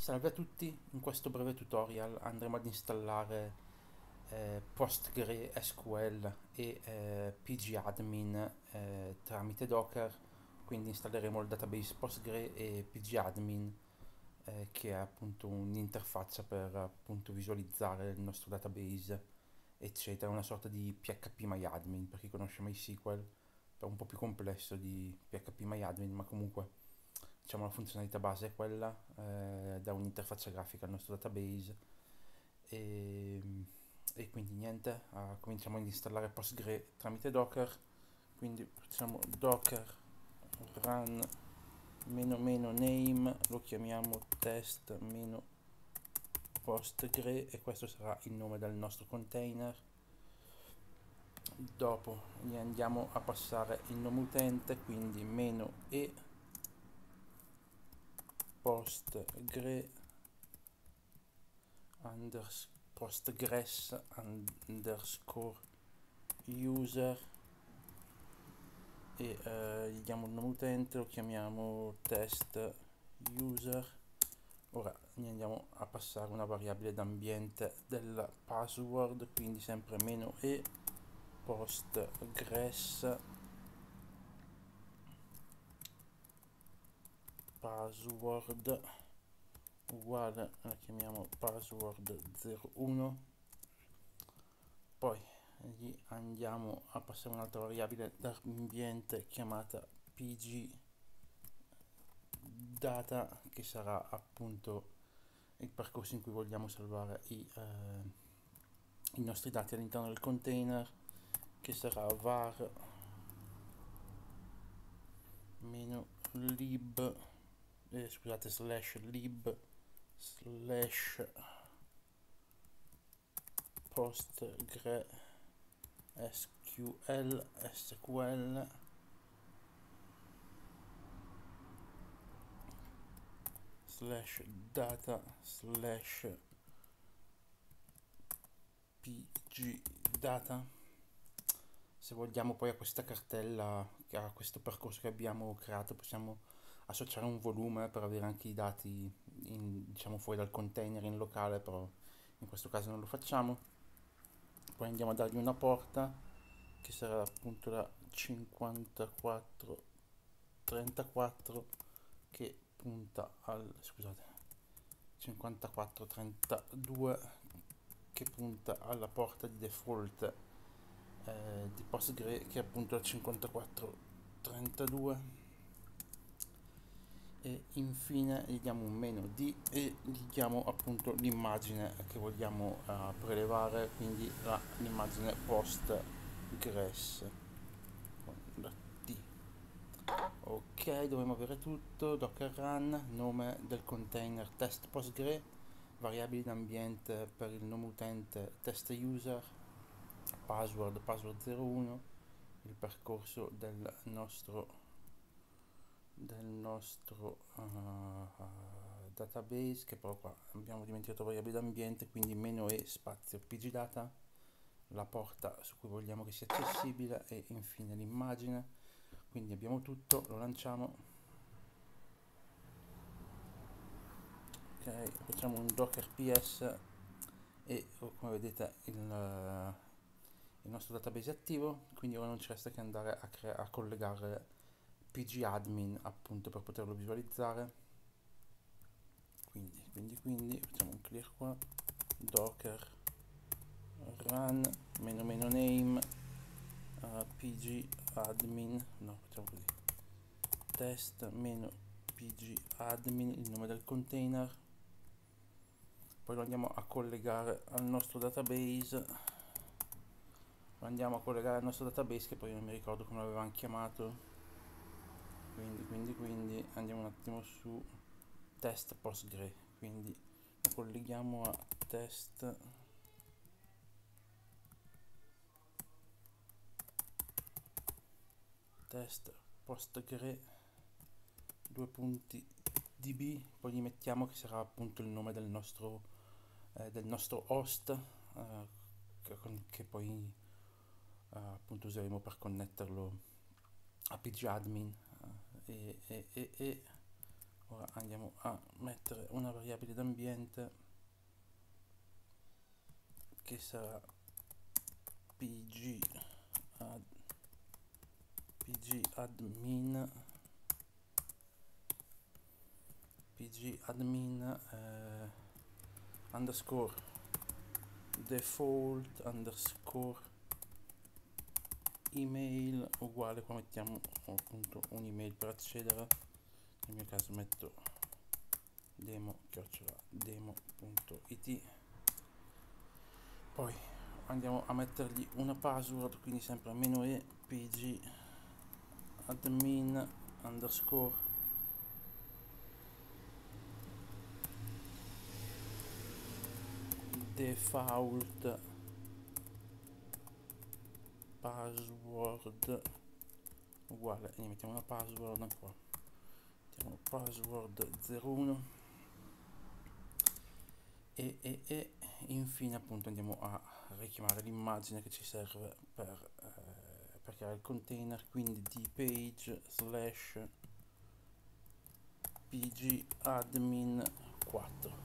Salve a tutti, in questo breve tutorial andremo ad installare PostgreSQL e pgadmin tramite Docker, quindi installeremo il database Postgre e pgadmin che è appunto un'interfaccia per appunto visualizzare il nostro database, eccetera, una sorta di PHP per chi conosce MySQL, è un po' più complesso di PHP ma comunque diciamo la funzionalità base è quella, da un'interfaccia grafica al nostro database e, e quindi niente, cominciamo ad installare Postgre tramite Docker, quindi facciamo docker run meno meno name, lo chiamiamo test meno Postgre e questo sarà il nome del nostro container. Dopo gli andiamo a passare il nome utente, quindi meno e postgre postgres underscore user e gli diamo il nome utente, lo chiamiamo test user. Ora ne andiamo a passare una variabile d'ambiente della password, quindi sempre meno e postgres password uguale, la chiamiamo password 01. Poi gli andiamo a passare un'altra variabile d'ambiente chiamata pg data, che sarà appunto il percorso in cui vogliamo salvare i nostri dati all'interno del container, che sarà var meno lib scusate slash lib slash postgre sql slash data slash pg data. Se vogliamo poi a questa cartella, a questo percorso che abbiamo creato, possiamo associare un volume per avere anche i dati diciamo fuori dal container in locale, però in questo caso non lo facciamo. Poi andiamo a dargli una porta che sarà appunto la 5434 che punta al 5432 che punta alla porta di default di Postgre, che è appunto la 5432, e infine gli diamo un meno d e gli diamo appunto l'immagine che vogliamo prelevare, quindi l'immagine Postgres con la T. Ok, dovremo avere tutto. Docker run, nome del container test Postgre, variabili d'ambiente per il nome utente test user, password 01, il percorso del nostro database, che però qua abbiamo dimenticato variabile d'ambiente, quindi meno e spazio pgdata, la porta su cui vogliamo che sia accessibile e infine l'immagine. Quindi abbiamo tutto, lo lanciamo. Ok, facciamo un docker ps e come vedete il nostro database è attivo, quindi ora non ci resta che andare a collegare pgadmin appunto per poterlo visualizzare. Quindi facciamo un clear qua, docker run meno meno name pgadmin, no, facciamo così, test meno pgadmin, il nome del container. Poi lo andiamo a collegare al nostro database, che poi non mi ricordo come l'avevamo chiamato. Quindi andiamo un attimo su test Postgre, quindi lo colleghiamo a test Postgre due punti db, poi gli mettiamo che sarà appunto il nome del nostro host, che poi appunto useremo per connetterlo a pgadmin. Ora andiamo a mettere una variabile d'ambiente che sarà pgadmin underscore default underscore email uguale, qua mettiamo appunto un'email per accedere, nel mio caso metto demo@demo.it. poi andiamo a mettergli una password, quindi sempre -e pgadmin underscore default password uguale, e mettiamo una password qua, mettiamo password 01 e infine appunto andiamo a richiamare l'immagine che ci serve per creare il container, quindi dpage slash pgadmin 4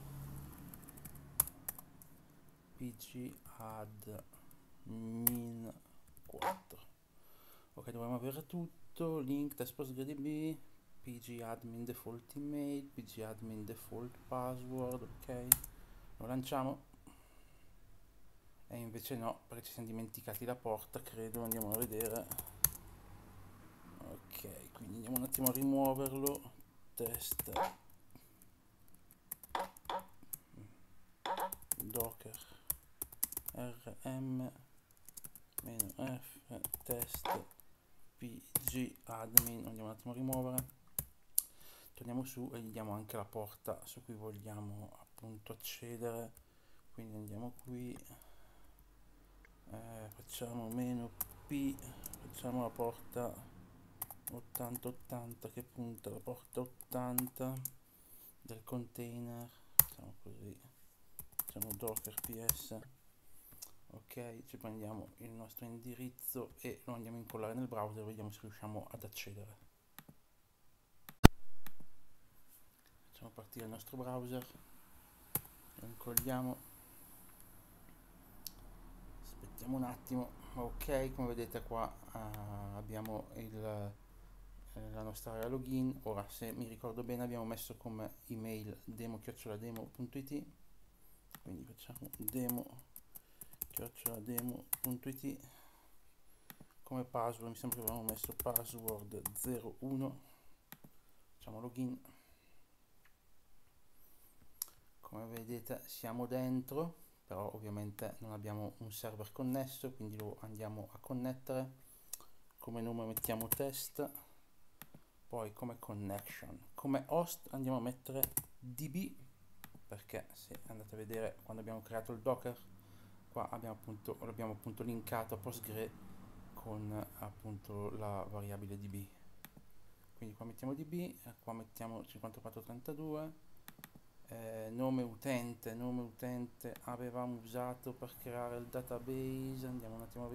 pgadmin 4. Ok, dovremmo avere tutto, link test postgredb, pgadmin default email, pgadmin default password. Ok, lo lanciamo e invece no, perché ci siamo dimenticati la porta, credo. Andiamo a vedere. Ok, quindi andiamo un attimo a rimuoverlo. Test docker rm -f test pgadmin, andiamo un attimo a rimuovere, torniamo su e gli diamo anche la porta su cui vogliamo appunto accedere, quindi andiamo qui, facciamo -p, facciamo la porta 8080 che punta la porta 80 del container, facciamo così, facciamo docker ps. Ok, ci prendiamo il nostro indirizzo e lo andiamo a incollare nel browser, vediamo se riusciamo ad accedere. Facciamo partire il nostro browser, lo incolliamo, aspettiamo un attimo. Ok, come vedete qua abbiamo la nostra area login. Ora, se mi ricordo bene, abbiamo messo come email demo@demo.it, quindi facciamo demo@demo.it. come password mi sembra che abbiamo messo password 01, facciamo login. Come vedete siamo dentro, però ovviamente non abbiamo un server connesso, quindi lo andiamo a connettere. Come nome mettiamo test, poi come connection, come host andiamo a mettere db, perché se andate a vedere quando abbiamo creato il docker, qua l'abbiamo appunto linkato a Postgre con appunto la variabile db, quindi qua mettiamo db, qua mettiamo 5432, nome utente avevamo usato per creare il database, andiamo un attimo a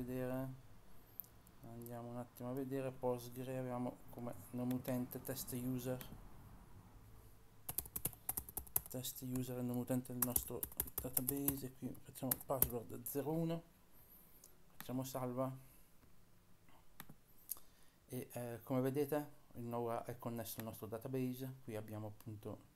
vedere, Postgre avevamo come nome utente test user è il nome utente del nostro database, e qui facciamo password 01, facciamo salva. E come vedete ora è connesso al nostro database, qui abbiamo appunto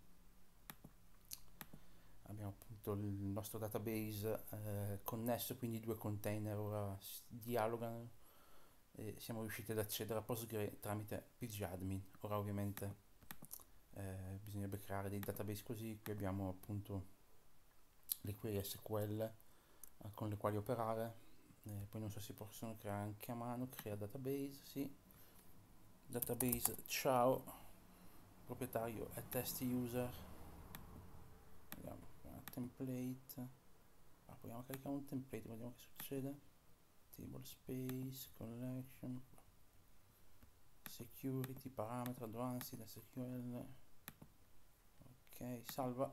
il nostro database connesso, quindi due container ora dialogano e siamo riusciti ad accedere a Postgre tramite pgadmin. Ora ovviamente bisognerebbe creare dei database così, qui abbiamo appunto le query SQL con le quali operare, poi non so se possono creare anche a mano, crea database, sì, database ciao, proprietario è test user, vediamo template, proviamo a caricare un template, vediamo che succede, table space, collection, security, parametro, advanced, SQL, ok, salva.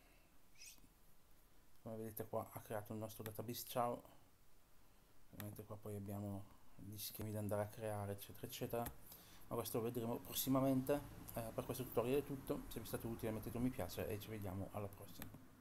Come vedete qua ha creato il nostro database ciao, ovviamente qua poi abbiamo gli schemi da andare a creare eccetera eccetera. ma questo lo vedremo prossimamente. Per questo tutorial è tutto, se vi è stato utile mettete un mi piace e ci vediamo alla prossima.